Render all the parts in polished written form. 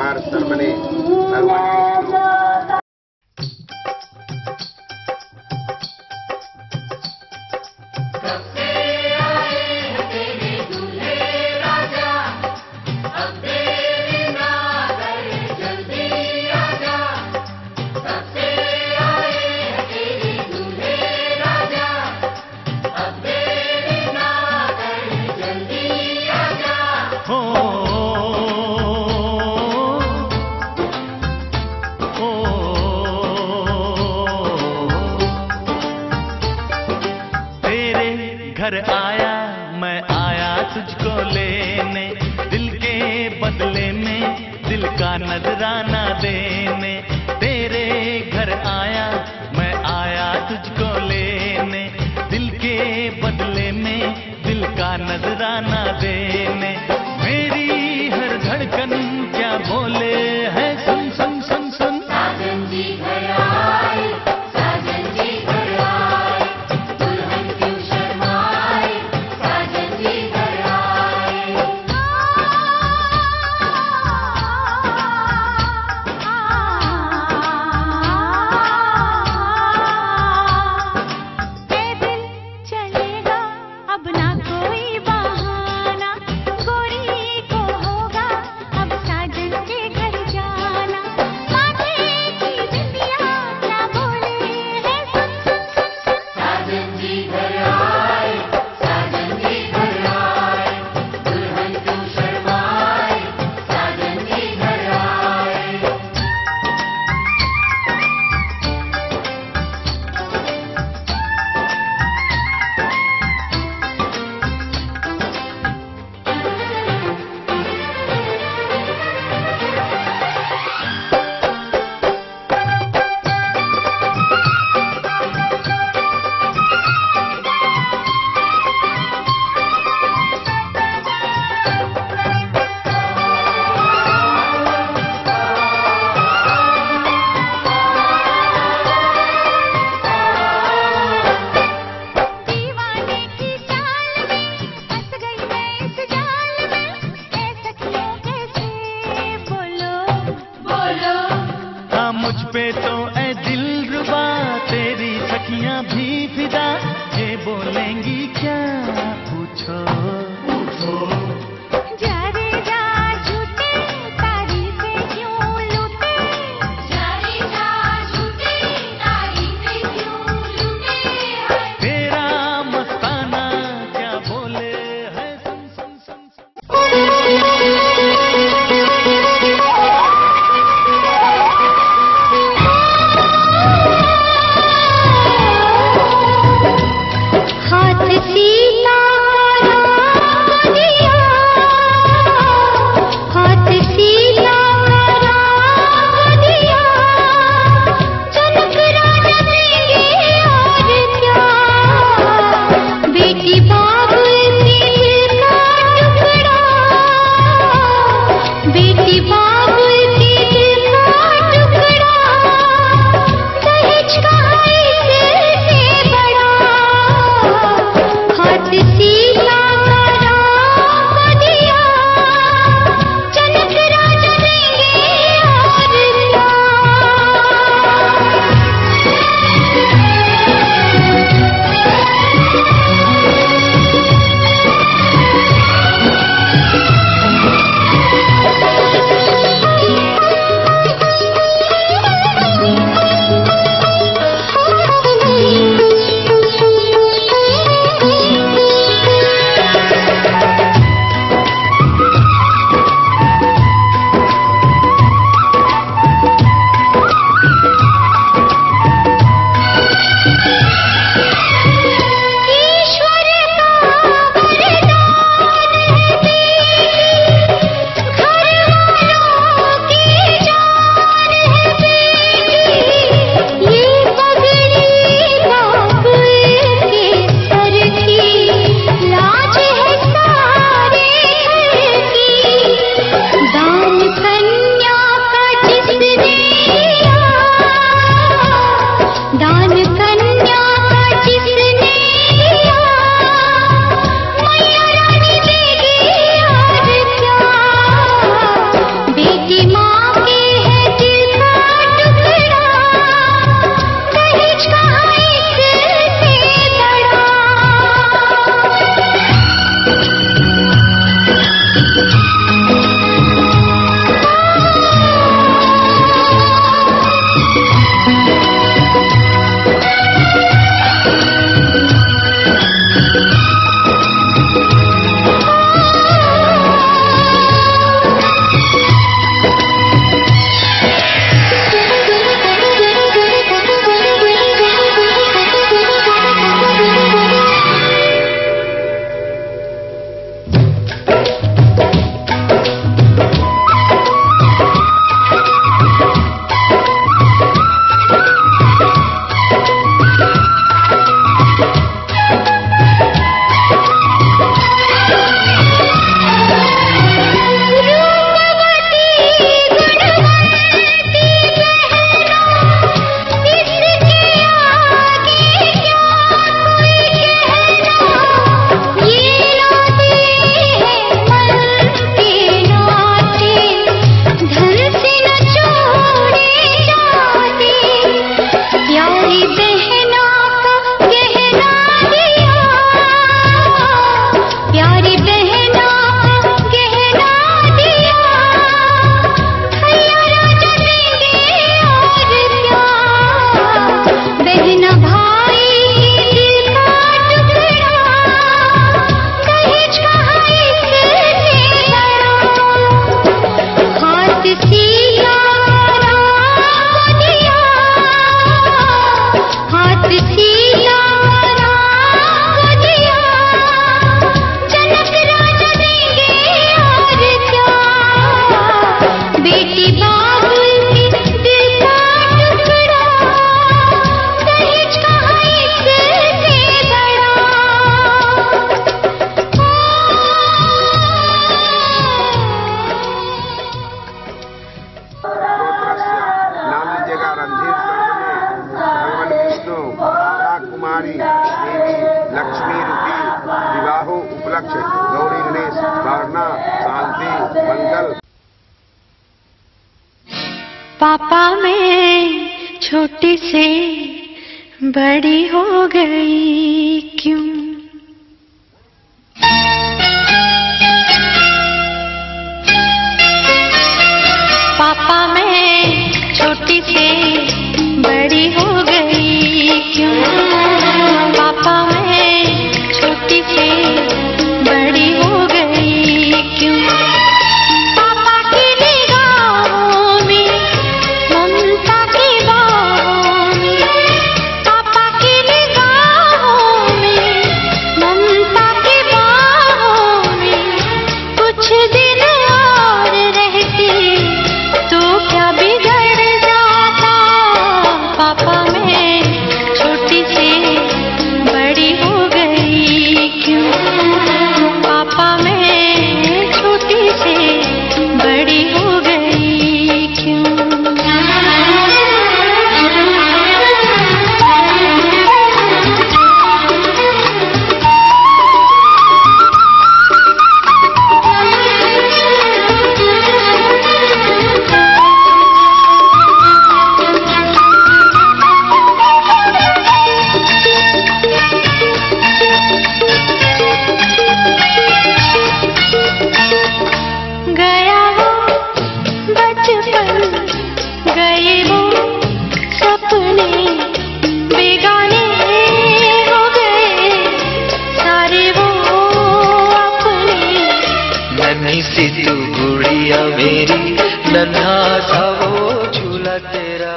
बार सर बने भगवान विष्णु। घर आया मैं आया तुझको लेने, दिल के बदले में दिल का नजराना देने। तेरे घर आया मैं आया तुझको लेने, दिल के बदले में दिल का नजराना देने। मेरी हर धड़कन क्या बोले है सुन सुन सुन सुन। साजन जी घर आए, साजन जी घर आए, दुल्हन क्यों शर्माए, साजन जी घर आए। पैदल चलेगा अब ना कोई बहाना, गोरी को होगा अब साजन के घर जाना। माथे की बिंदिया क्या बोले है सुन सुन सुन सुन। साजन जी घर आए, साजन जी घर आए, दुल्हन क्यों शर्माए, साजन जी घर आए। दीवाने की चाल में फंस गई मैं इस जाल में, ऐसा क्यों कैसे बोलो बोलो। हाँ मुझ पे तो ऐ दिलरुबा तेरी सखियां भी फिदा, ये बोलेंगी क्या पूछो पूछो। जा रे जा झूठे तारीफें क्यों लूटे, जा रे जा झूठे तारीफें क्यों लूटे हैं। तेरा मस्ताना क्या बोले है सुन सुन सुन सुन। हाथ सीता दिया पापा मैं छोटी से बड़ी हो गई क्यों? पापा मैं छोटी से बड़ी हो गई क्यों? पापा मैं छोटी से बड़ी हो गई क्यों? पापा की निगाहों में ममता की बाहों में, पापा की निगाहों में ममता की बाहों में, कुछ दिन और रहती तो क्या बिगड़ जाता? पापा मैं छोटी से बड़ी हो गई क्यों? पापा मैं छोटी से बड़ी हो गई क्यों? गया वो बचपन, गए वो सपने, बेगाने हो गए सारे वो अपने। नन्ही सी तू गुड़िया मेरी, नन्हा सा वो झूला तेरा।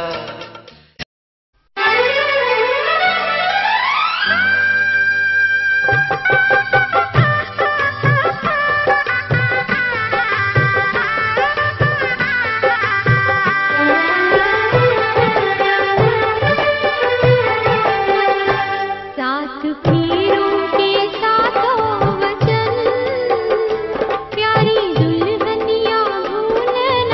सात फेरों के सातों वचन, प्यारी दुल्हनिया भूल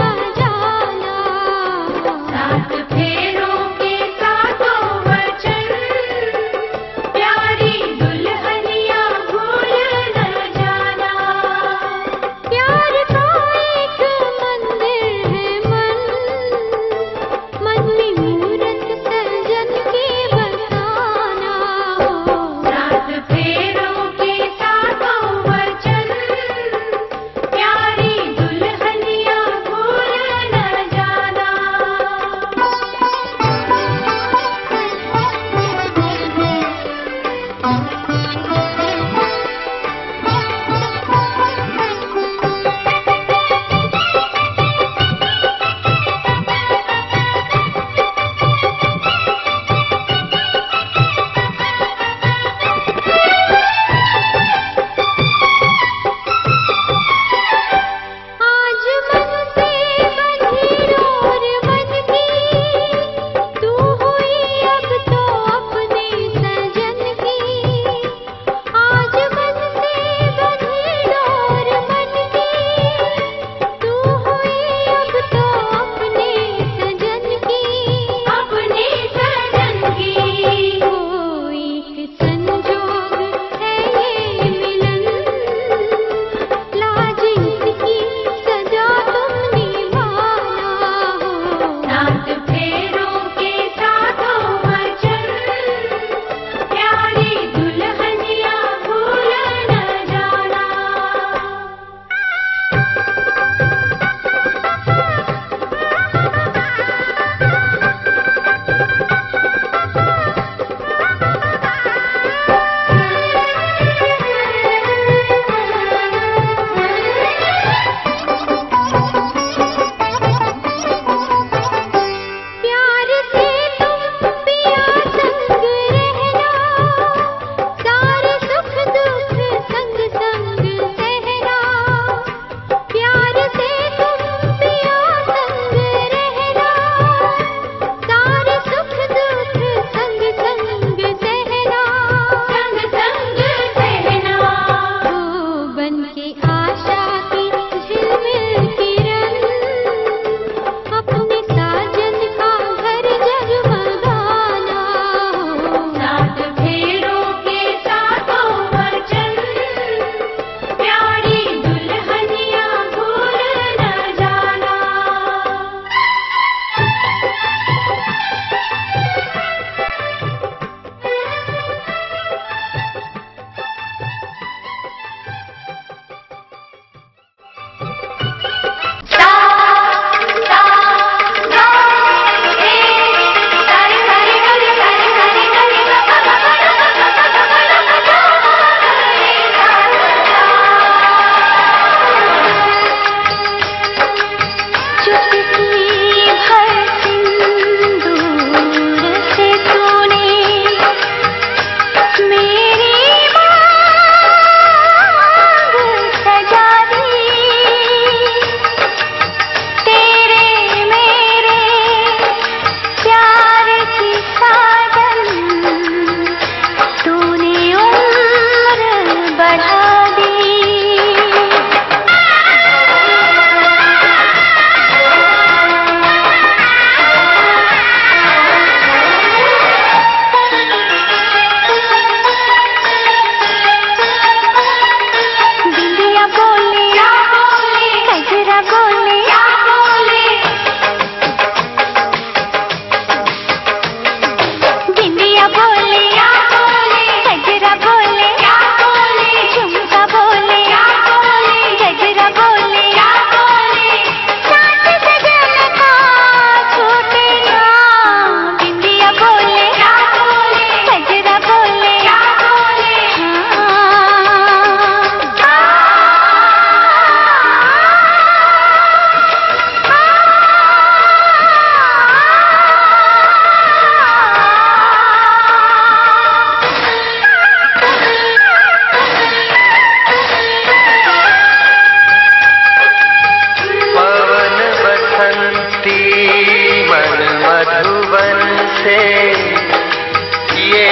से ये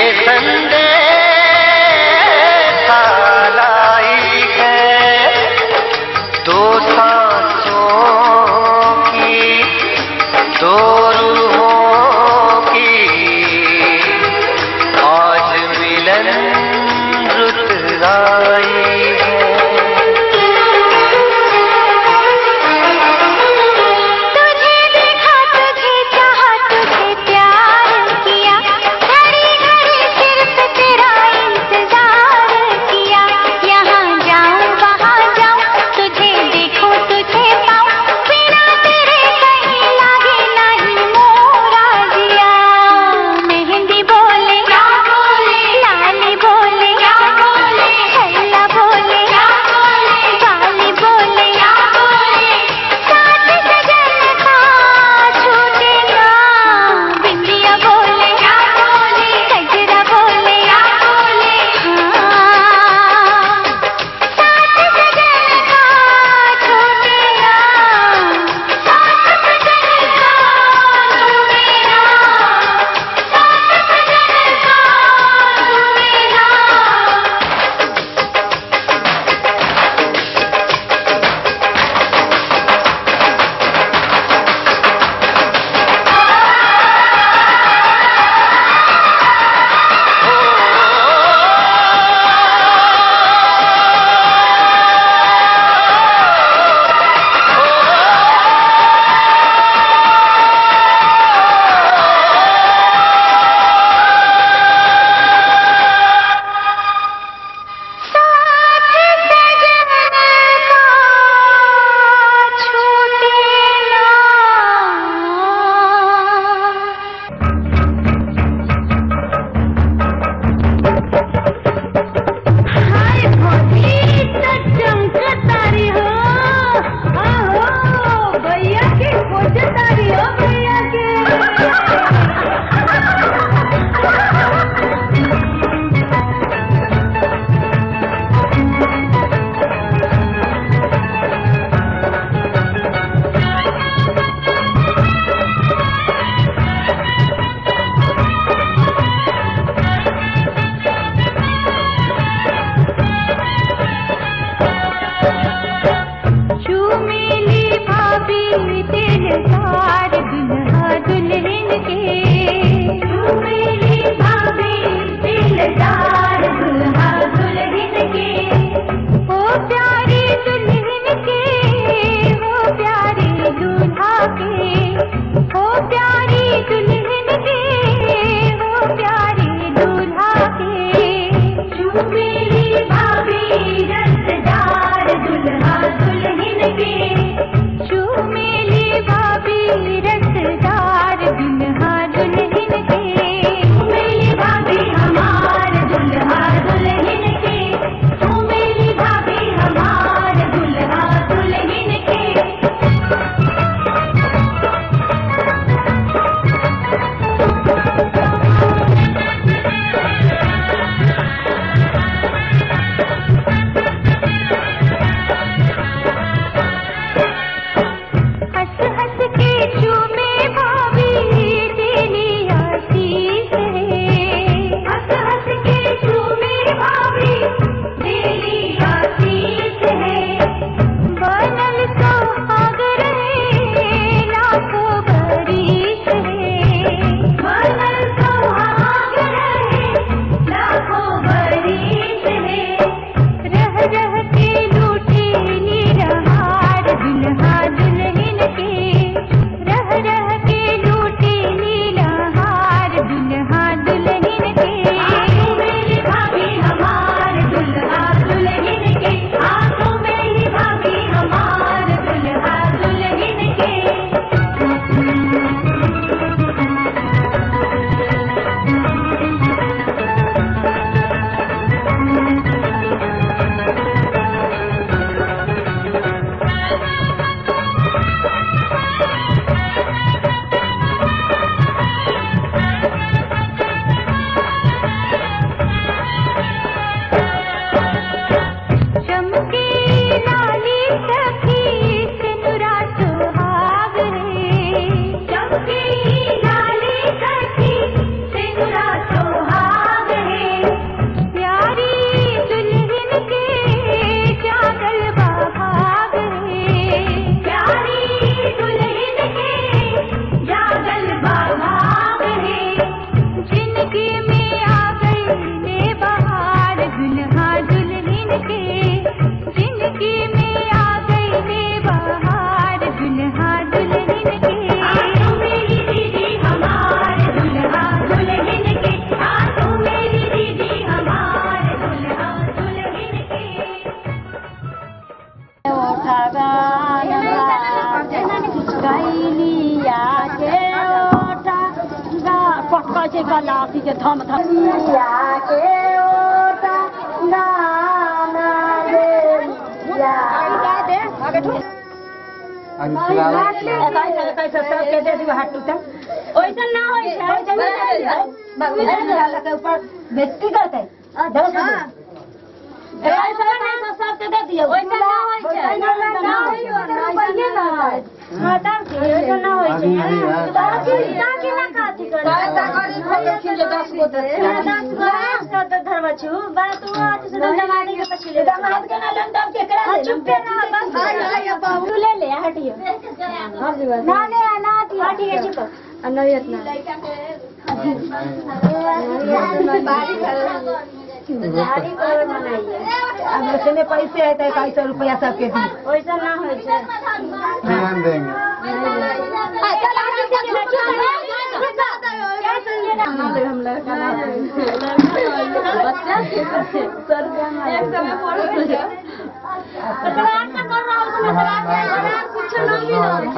संदेशा लाई है, दो सांसों की दो रूहों की आज मिलन रुत आई है। तुझे देखा, तुझे चाहा, तुझे प्यार किया, घड़ी घड़ी सिर पे लिया के ओठा गा पटका के गलासी के थम थम लिया के ओठा गाना दे या दे आगे ठो कैसे सब के दे दियो हाथ टूटा ओइसन ना होई छै ओइसन ना के ऊपर बेइज्जती करते दस ऐसा नहीं तो सब के दे दियो ओइसन ना होई छै ना होई पहिले ना माता के ओइसन ना होई छै बाकी ताकि ना खाती करे ता करी खोले खिल 10 गो दे 10 गो तो धरवा छु बात तू आज से दमाद के पछले दमाद के ना लंडम के करा दे चुपे ना बस तू ले ले हटियो ना ले ना हटिए चुप अनवियत ना गाड़ी पर बनाइए अब से में पैसे है तो 250 रुपया सबके दी वैसा ना हो छै ध्यान देंगे हम लड़का बच्चा सर कुछ नहीं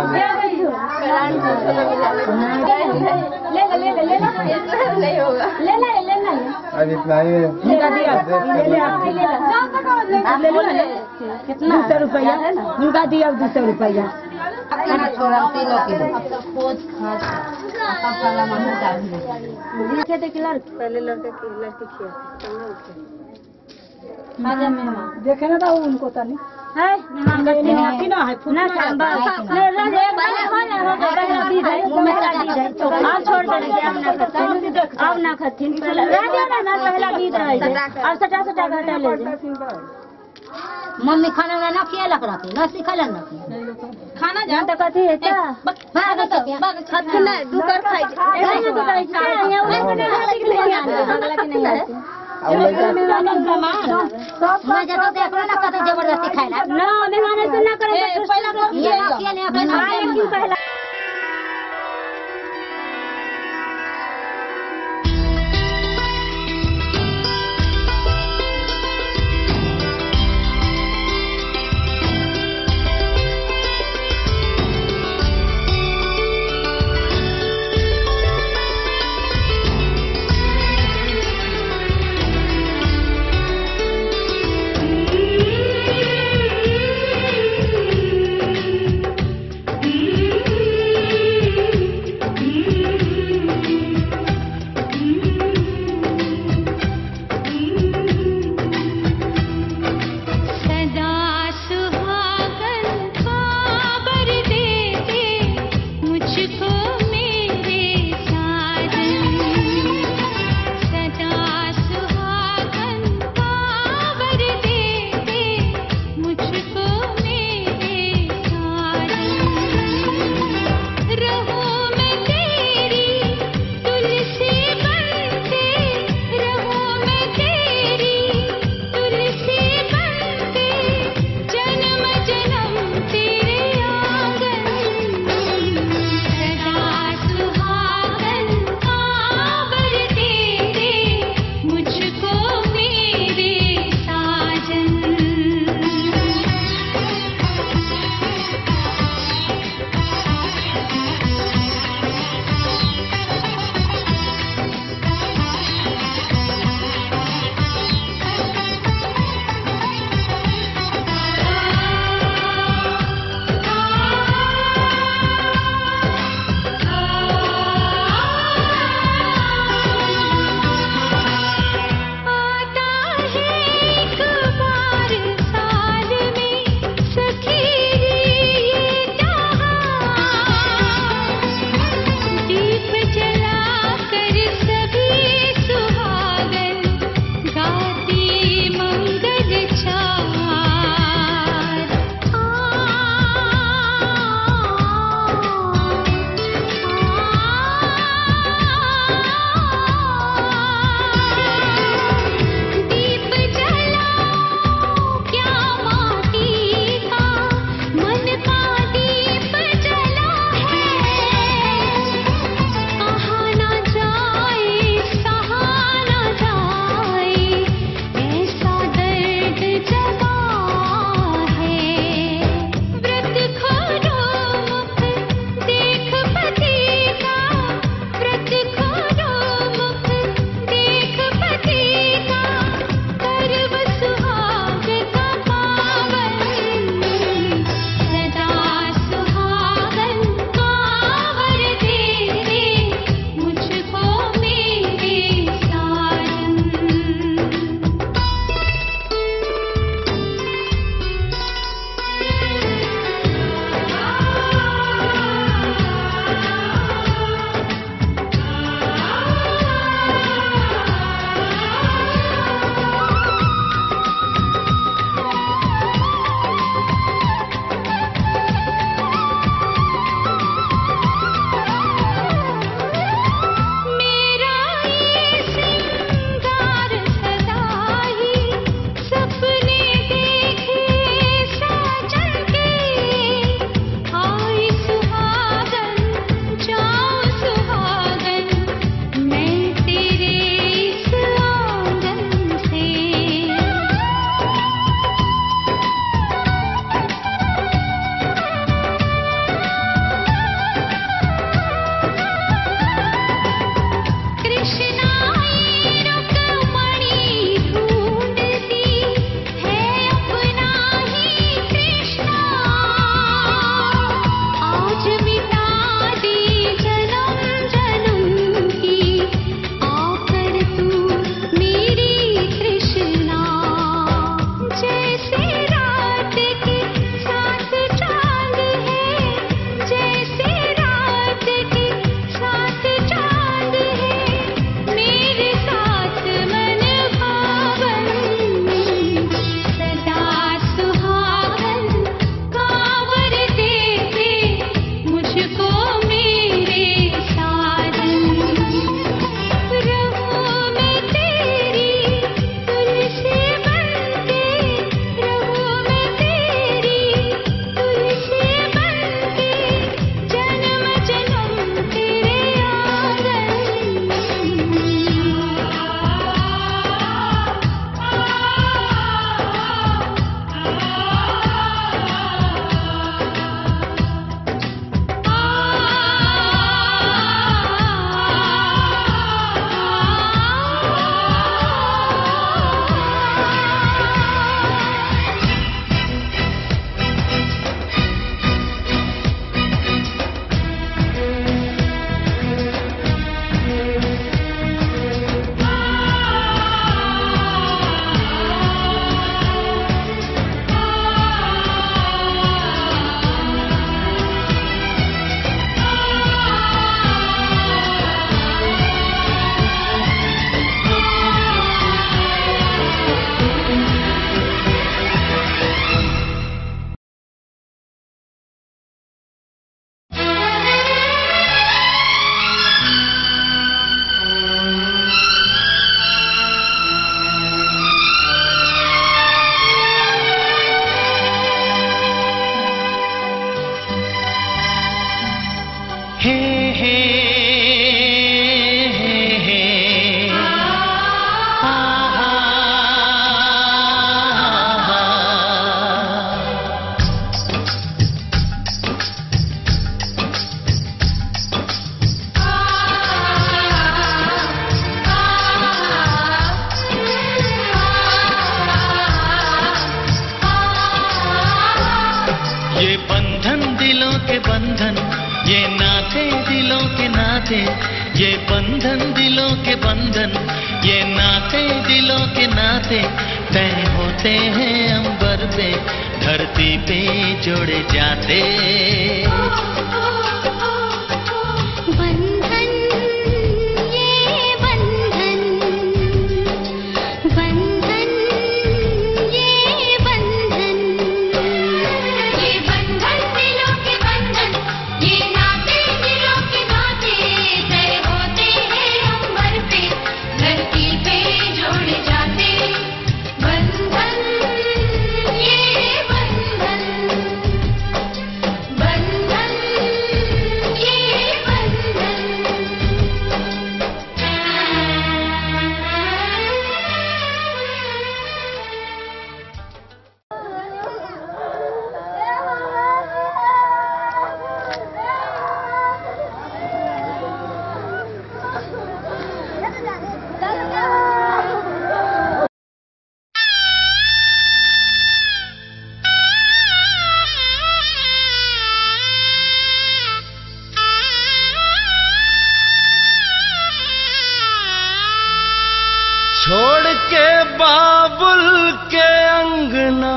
होगा ले आज इतना ही कितना 200 रुपया उनका दिया 200 रुपया छोड़ा 3 किलो पहले लड़के की लड़की खिया देखे ना उनको तो नहीं है मेहमान की ना है ना सांबा ले आप छोड़ दे अब ना खथिन पहला पहला गीत रहे अब सटा घटा ले मम्मी खाना ना खियालक रहती ना सिखलन ना खाना जान त कथि है त भाग त खथिन ना दू कर खाइ छै मैं जतो देख ना कते जबरदस्ती खाइला ना मेहमान से ना करे पहला ये ले अपना पहला हे हे हे हा हा ये बंधन दिलों के बंधन, ये नाते दिलों के नाते, ये बंधन दिलों के बंधन, ये नाते दिलों के नाते तय होते हैं अंबर पे, धरती पे जोड़े जाते। बंधन ये बंधन, बंधन ये बंधन, ये बंधन दिलों के बंधन, ये नाते दिलों के नाते तय होते हैं अंबर पे, धरती पे जोड़े जाते। बंधन ये बंधन, बंधन ये बंधन। छोड़ के बाबुल के अंगना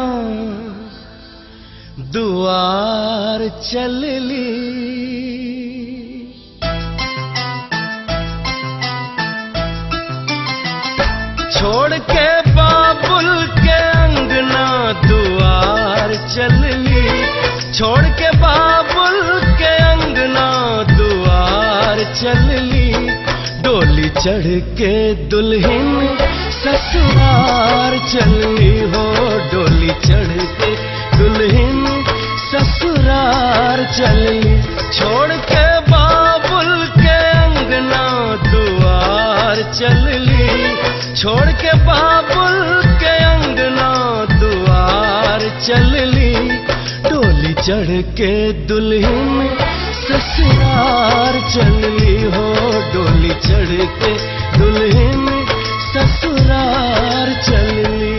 दुआर चल ली, छोड़ के बाबुल के अंगना दुआर चल ली, छोड़ के बाबुल के अंगना दुआर चल ली। डोली चढ़ के दुल्हन ससुरार चली हो, डोली चढ़ के दुल्हन ससुरार चली। छोड़ के बाबुल के अंगना दुआर चली, छोड़ के बाबुल के अंगना दुआर चली। डोली चढ़ के दुल्हन ससुरार चली हो, डोली चढ़ के दुल्हन ससुरार चली।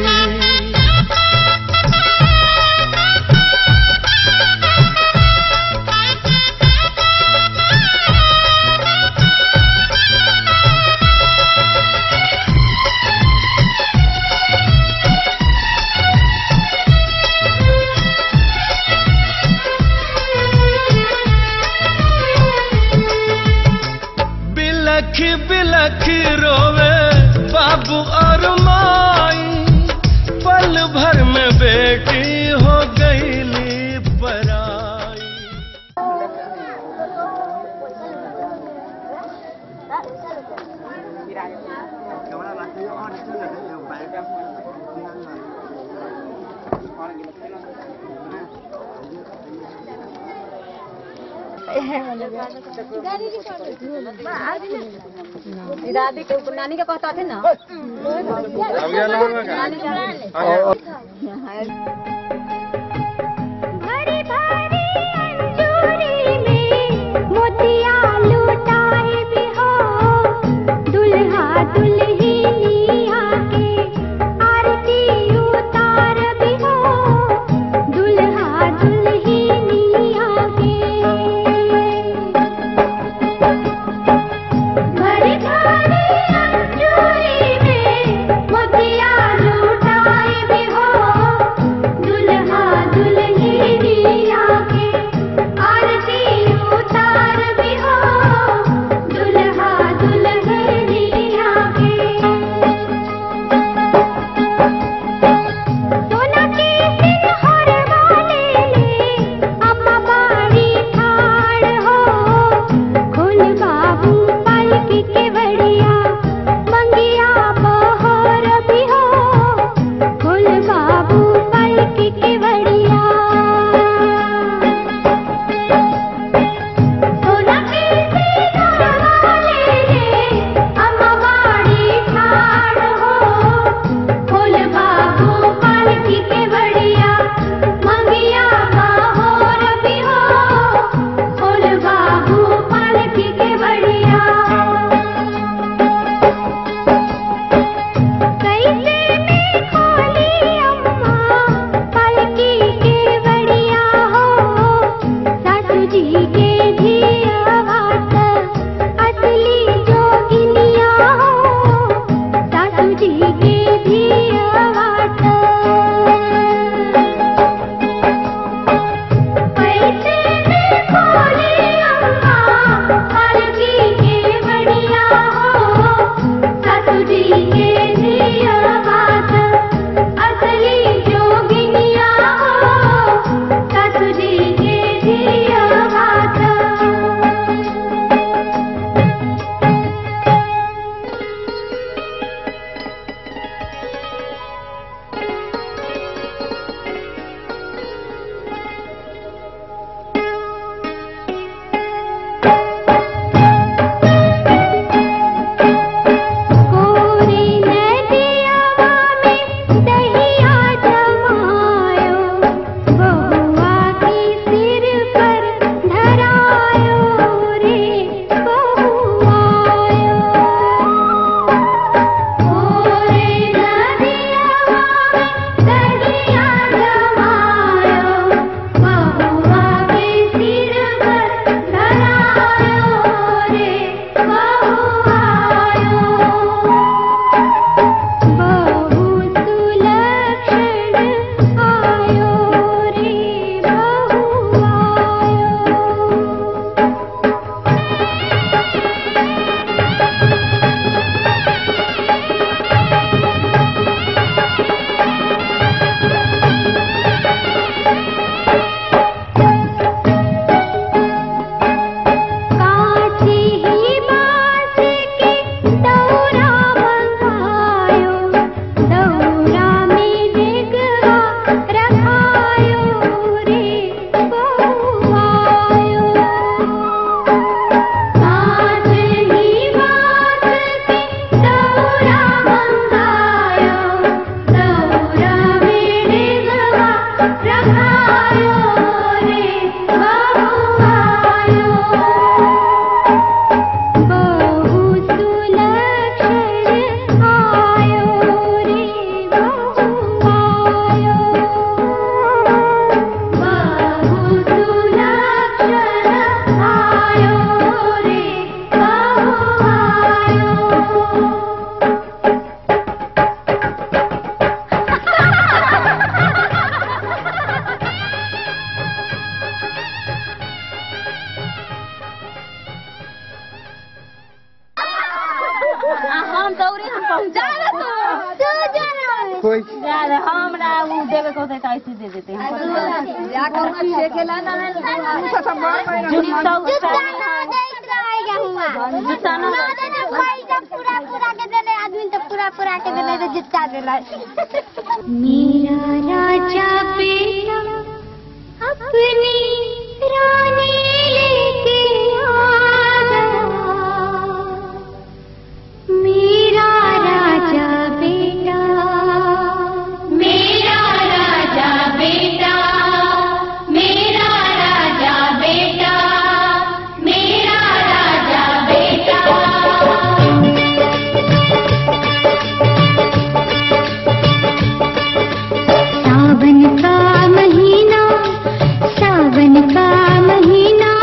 बिलख बिलख रोवे बाबू और माई, पल भर में बेटी हो गईली पराई। दादी के नानी के कहता थे ना, भरी भरी अंजूरी में मोतिया लुटाए भी हो, दुल्हा दुल्हनिया के आरती उतार भी हो, दुल्हा दुल्हनिया के। भरी भरी अंजूरी में मोतिया लुटाए भी हो, हम दौड़ी हम पहुंचा कोई यार हमरा वो देवे को होता है दे देते हैं जाकर खेला ना पूरा के देले आदमी तो पूरा के देले तो जितना देला मेरा राजा बेटा अपनी रानी लेके आ गया मेरा राजा बेटा मेरा राजा बेटा मेरा राजा बेटा मेरा राजा बेटा सावन का महीना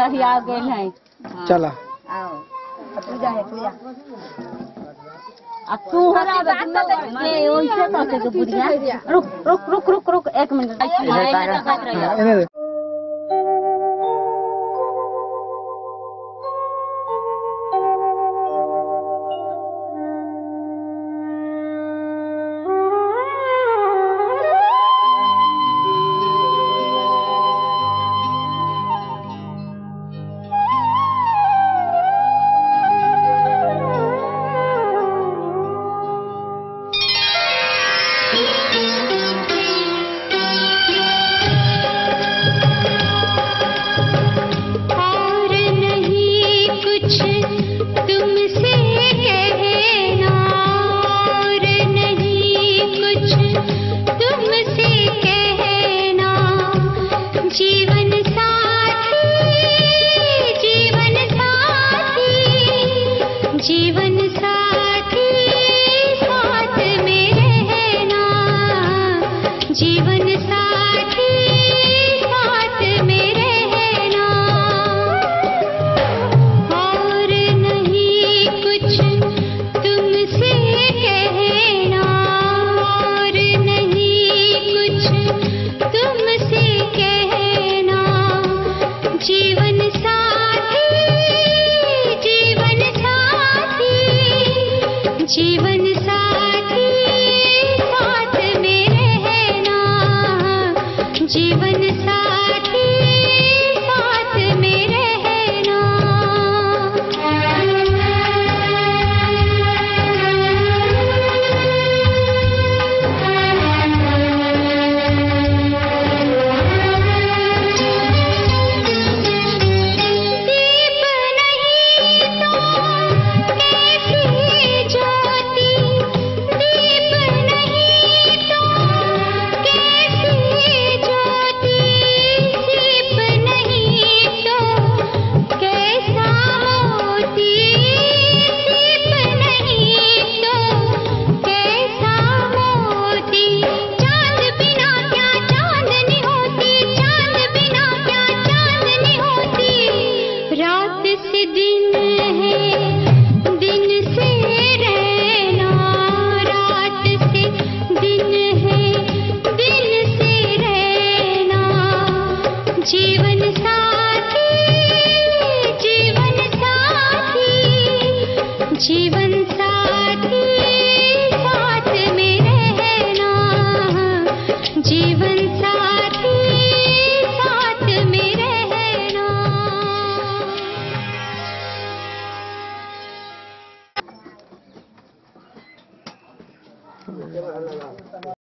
आ गए नहीं चला आओ पूजा है पूजा अब तू हरा ये ओइसे तो के बुढ़िया रुक रुक रुक रुक रुक 1 मिनट इन्हें